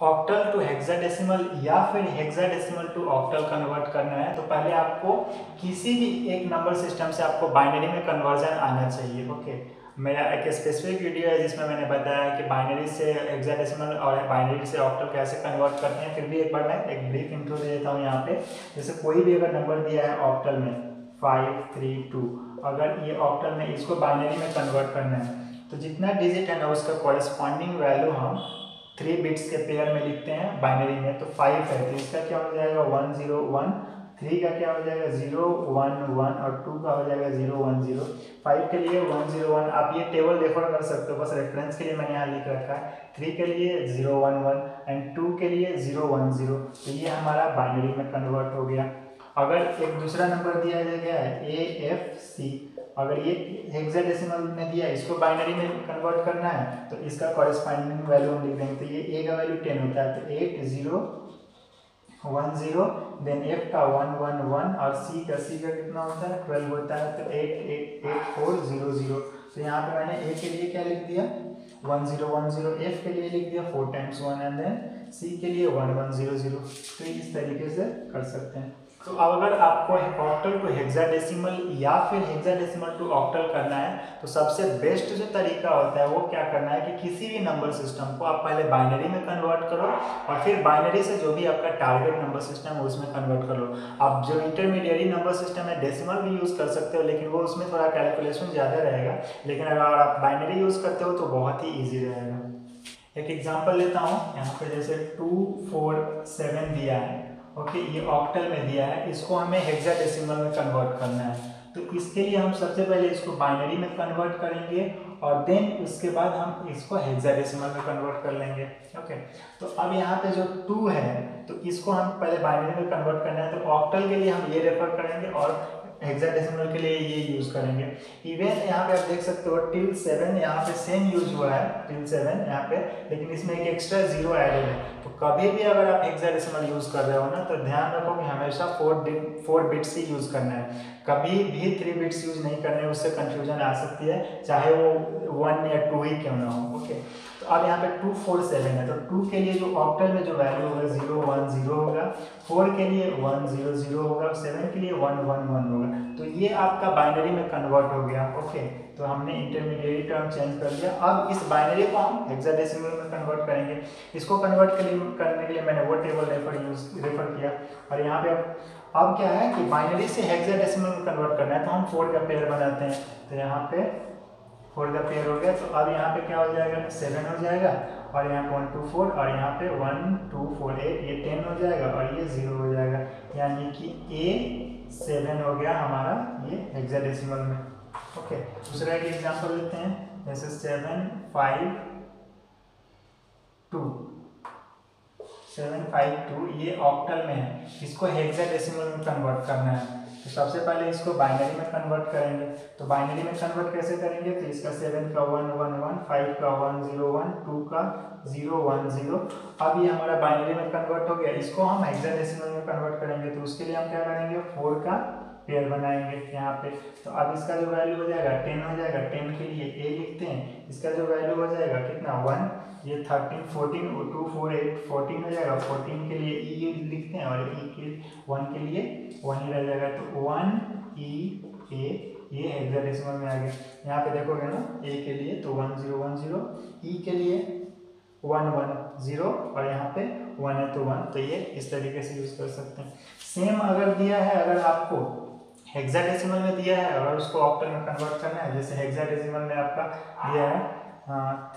Octal to hexadecimal या फिर hexadecimal to octal convert करना है तो पहले आपको किसी भी एक नंबर सिस्टम से आपको बाइनरी में कन्वर्जन आना चाहिए। ओके, मेरा एक स्पेसिफिक वीडियो है जिसमें मैंने बताया कि बाइनरी से हेक्साडेसिमल और बाइनरी से ऑक्टल कैसे कन्वर्ट करते हैं। फिर भी एक बार मैं एक ब्रीफ इंट्रो दे देता हूँ यहाँ पे। जैसे कोई भी अगर नंबर दिया है ऑक्टल में 5 3 2, अगर ये ऑक्टल में इसको बाइनरी में कन्वर्ट करना है तो जितना डिजिट है ना उसका कॉरेस्पॉन्डिंग वैल्यू हम 3 बिट्स के पेयर में लिखते हैं बाइनरी में। तो 5 है तो इसका क्या हो जाएगा 1 0 1, 3 का क्या हो जाएगा 0 1 1 और 2 का हो जाएगा 0 1 0। 5 के लिए 1 0 1, आप ये टेबल रेफर कर सकते हो, बस रेफरेंस के लिए मैंने यहाँ लिख रखा है। 3 के लिए 0 1 1 एंड 2 के लिए 0 1 0। तो ये हमारा बाइनरी में कन्वर्ट हो गया। अगर एक दूसरा नंबर दिया गया है AFC, अगर ये हेक्साडेसिमल में दिया है, इसको बाइनरी में कन्वर्ट करना है तो इसका कॉरेस्पॉन्डिंग वैल्यू हम लिख देंगे। तो ये A का वैल्यू 10 होता है तो 8 0 1 0, देन F का 1 1 1 और C का कितना होता है 12 होता है तो 8 8 8 4 0 0। तो यहाँ पे मैंने A के लिए क्या लिख दिया 1 0 1 0, F के लिए लिख दिया 4 times 1 एंड देन C के लिए 1 1 0 0। तो इस तरीके से कर सकते हैं। तो अब अगर आपको ऑक्टल टू हेक्साडेसिमल या फिर हेक्साडेसिमल टू ऑक्टल करना है तो सबसे बेस्ट जो तरीका होता है वो क्या करना है कि किसी भी नंबर सिस्टम को आप पहले बाइनरी में कन्वर्ट करो और फिर बाइनरी से जो भी आपका टारगेट नंबर सिस्टम है उसमें कन्वर्ट कर लो। आप जो इंटरमीडिएट नंबर सिस्टम है डेसिमल भी यूज़ कर सकते हो, लेकिन वो उसमें थोड़ा कैलकुलेशन ज़्यादा रहेगा, लेकिन अगर आप बाइनरी यूज़ करते हो तो बहुत ही ईजी रहेगा। एक एग्जांपल लेता हूँ यहाँ पे, जैसे 2 4 7 दिया है। ओके, ये ऑक्टल में दिया है, इसको हमें हेक्साडेसिमल में कन्वर्ट करना है। तो इसके लिए हम सबसे पहले इसको बाइनरी में कन्वर्ट करेंगे और देन उसके बाद हम इसको हेक्साडेसिमल में कन्वर्ट कर लेंगे। ओके, तो अब यहाँ पे जो 2 है तो इसको हम पहले बाइनरी में कन्वर्ट करना है, तो ऑक्टल के लिए हम ये रेफर करेंगे और हेक्साडेसिमल के लिए ये यूज करेंगे। इवन यहाँ पे आप देख सकते हो टिल 7 यहाँ पे सेम यूज हुआ है, टिल 7 यहाँ पे, लेकिन इसमें एक एक्स्ट्रा 0 एडेड है। तो कभी भी अगर आप हेक्साडेसिमल यूज कर रहे हो ना तो ध्यान रखो कि हमेशा 4 बिट्स ही यूज करना है, कभी भी 3 बिट्स यूज नहीं करने, उससे कंफ्यूजन आ सकती है, चाहे वो 1 या 2 ही क्यों ना हो। ओके, तो अब यहाँ पे 2 4 7 है तो 2 के लिए जो ऑक्टल में जो वैल्यू होगा 0 1 0 होगा, 4 के लिए 1 0 0 होगा, 7 के लिए 1 1 1 होगा। तो ये आपका बाइनरी में कन्वर्ट हो गया। ओके, तो हमने इंटरमीडिएट टर्म चेंज कर दिया। अब इस बाइनरी को हम हेक्साडेसिमल में कन्वर्ट करेंगे। इसको कन्वर्ट करने के लिए मैंने वो टेबल रेफर किया और यहाँ पे अब क्या है कि बाइनरी से हेक्साडेसिमल में कन्वर्ट करना है तो हम 4 का पेयर बनाते हैं। तो यहाँ पे 4 का पेयर हो गया, तो अब यहाँ पे क्या हो जाएगा 7 हो जाएगा और यहाँ पे 1 2 4 और यहाँ पे 1 2 4 8, ये 10 हो जाएगा और ये 0 हो जाएगा, यानी कि A7 हो गया हमारा ये हेक्साडेसिमल में। ओके, दूसरा एक एग्जांपल लेते हैं, जैसे 7 5 2 7 5 2, ये ऑक्टल में है, इसको हेक्साडेसिमल में कन्वर्ट करना है। तो सबसे पहले इसको बाइनरी में कन्वर्ट करेंगे। तो बाइनरी में कन्वर्ट कैसे करेंगे, तो इसका 7 का 1 1 1, 5 का 1 0 1, 2 का 0 1 0। अब ये हमारा बाइनरी में कन्वर्ट हो गया, इसको हम हेक्साडेसिमल में कन्वर्ट करेंगे। तो उसके लिए हम क्या करेंगे 4 का पेयर बनाएंगे यहाँ पे। तो अब इसका जो वैल्यू हो जाएगा 10 हो जाएगा, 10 के लिए A लिखते हैं, इसका जो वैल्यू हो जाएगा कितना 1, ये 13 14 2 4 8 14 हो जाएगा, 14 के लिए E लिखते हैं और E के 1 के लिए 1 ही रह जाएगा। तो 1 E A, ये हेक्साडेसिमल में आ गया। यहाँ पे देखोगे ना A के लिए तो 1 0 1 0, E के लिए 1 1 0 और यहाँ पे 1 है तो 1। तो ये इस तरीके से यूज कर सकते हैं। सेम अगर दिया है, अगर आपको हेक्साडेसिमल में दिया है, अगर उसको ऑक्टल में कन्वर्ट करना है, जैसे हेक्साडेसिमल में आपका दिया है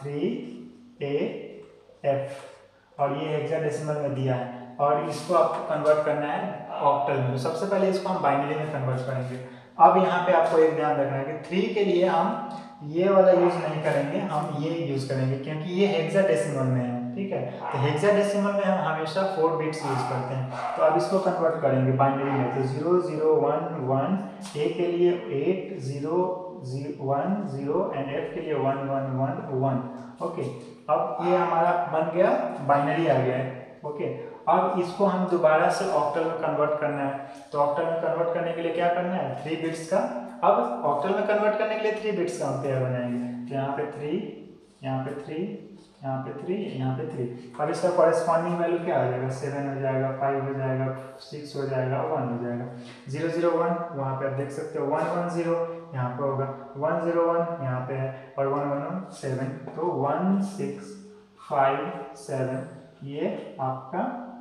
3AF और ये हेक्साडेसिमल में दिया है और इसको आपको कन्वर्ट करना है ऑक्टल में। तो सबसे पहले इसको हम बाइनरी में कन्वर्ट करेंगे। अब यहाँ पे आपको एक ध्यान रखना है कि 3 के लिए हम ये वाला यूज नहीं करेंगे, हम ये यूज करेंगे क्योंकि ये हेक्साडेसिमल में है। ठीक है, तो हेक्साडेसिमल में हम हमेशा 4 बिट्स यूज करते हैं। तो अब इसको कन्वर्ट करेंगे बाइनरी में, तो 0 0 1 1, A के लिए 8 0 1 0 एंड F के लिए 1 1 1 1। ओके, अब ये हमारा बन गया, बाइनरी आ गया है। ओके, अब इसको हम दोबारा से ऑक्टल में कन्वर्ट करना है। तो ऑक्टल में कन्वर्ट करने के लिए क्या करना है 3 बिट्स का, अब ऑक्टल में कन्वर्ट करने के लिए 3 बिट्स का हम पेयर बनाएंगे। तो यहाँ पे 3, यहाँ पे 3, यहाँ पे 3, यहाँ पे 3। अब इसका कॉरेस्पॉन्डिंग वैल्यू क्या हो जाएगा, 7 हो जाएगा, 5 हो जाएगा, 6 हो जाएगा, 1 हो जाएगा। 0 0 1 वहाँ पे आप देख सकते हो, 1 1 0 यहाँ पे होगा, 1 0 1 यहाँ पे है, और 1 1 1 7। तो 1 6 5 7 ये आपका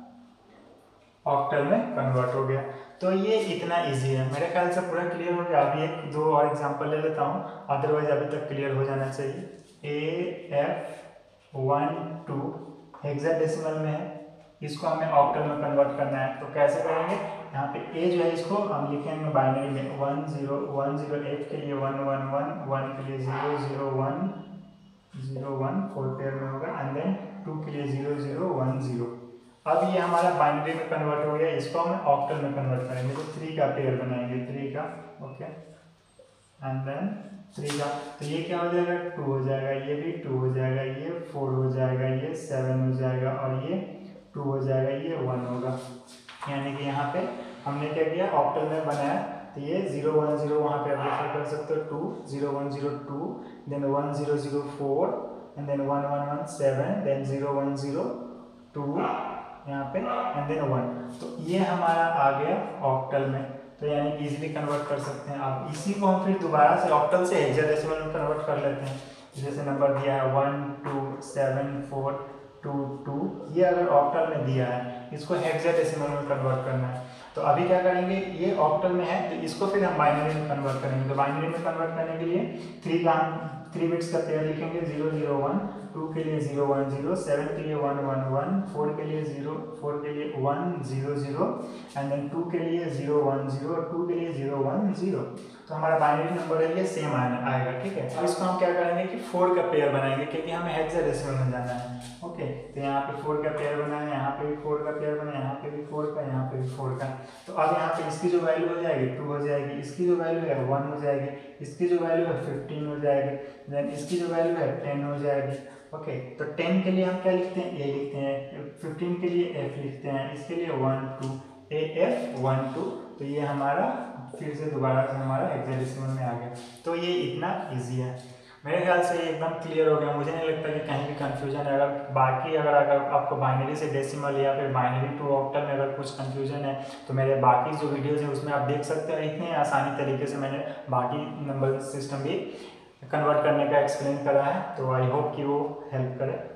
ऑक्टल में कन्वर्ट हो गया। तो ये इतना इजी है, मेरे ख्याल से पूरा क्लियर हो गया। अभी एक दो और एग्जांपल ले लेता हूँ, अदरवाइज अभी तक क्लियर हो जाना चाहिए। AF1 2 हेक्साडेसिमल में है, इसको हमें ऑक्टल में कन्वर्ट करना है। तो कैसे करेंगे, यहाँ पे ए जो है इसको हम लिखेंगे बाइनरी में 1 0 1 0, एफ के लिए 1 1 1 1 के लिए 0 0 1 0 1 4 पेयर में होगा, एंड देन 2 के लिए 0 0 1 0। अब ये हमारा बाइनरी में कन्वर्ट हो गया, इसको हम ऑक्टल में कन्वर्ट करेंगे। तो 3 का पेयर बनाएंगे, 3 का, ओके, एंड देन 3 का, तो ये क्या हो जाएगा, 2 हो जाएगा, ये भी 2 हो जाएगा, ये 4 हो जाएगा, ये 7 हो जाएगा, और ये 2 हो जाएगा, ये 1 होगा। यानी कि यहाँ पे हमने क्या किया, ऑक्टल में बनाया। तो ये 0 1 0 वहाँ पे आप रेफर कर सकते हो, 2 0 1 0 2, देन 1 0 0 4, एंड देन 1 1 1 7, देन 0 1 0 2 यहाँ पे, एंड देन 1। तो ये हमारा आ गया ऑक्टल में। तो यानी कि इजीली कन्वर्ट कर सकते हैं। अब इसी को हम फिर दोबारा से ऑक्टल से हेक्साडेसिमल में कन्वर्ट कर लेते हैं। जैसे नंबर दिया है 1 2 7 4 2 2, ये अगर ऑक्टल में दिया है, इसको हेक्साडेसिमल में कन्वर्ट करना है। तो अभी क्या करेंगे, ये ऑक्टल में है तो इसको फिर हम बाइनरी में कन्वर्ट करेंगे। तो बाइनरी में कन्वर्ट करने के लिए 3 का हम 3 बिट्स का पेयर लिखेंगे, 0 0 1, 2 के लिए 0 1 0, 7 के लिए 1 1 1, 4 के लिए 4 के लिए 1 0 0, एंड देन 2 के लिए 0 1 0, 2 के लिए 0 1 0। तो हमारा बाइनरी नंबर है ये सेम आएगा, ठीक है। अब इसको हम क्या करेंगे कि 4 का पेयर बनाएंगे, क्योंकि हमें हेक्साडेसिमल में जाना है। ओके, तो यहाँ पे 4 का पेयर बनाया, यहाँ पे भी 4 का पेयर बनाया, यहाँ पे भी 4 का, यहाँ पे भी 4 का। तो अब यहाँ पे इसकी जो वैल्यू हो जाएगी 2 हो जाएगी, इसकी जो वैल्यू है 1 हो जाएगी, इसकी जो वैल्यू है 15 हो जाएगी, देन इसकी जो वैल्यू है 10 हो जाएगी। ओके, तो 10 के लिए हम क्या लिखते हैं, ए लिखते हैं, 15 के लिए एफ लिखते हैं, इसके लिए 1 2 AF 1 2। तो ये हमारा फिर से दोबारा से हमारा हेक्साडेसिमल में आ गया। तो ये इतना इजी है, मेरे ख्याल से ये एकदम क्लियर हो गया। मुझे नहीं लगता कि कहीं भी कंफ्यूजन है। अगर आपको बाइनरी से डेसिमल या फिर बाइनरी टू ऑक्टल में अगर कुछ कंफ्यूजन है तो मेरे बाकी जो वीडियोज़ हैं उसमें आप देख सकते हैं। इतने आसानी तरीके से मैंने बाकी नंबर सिस्टम भी कन्वर्ट करने का एक्सप्लेन करा है। तो आई होप कि वो हेल्प करे।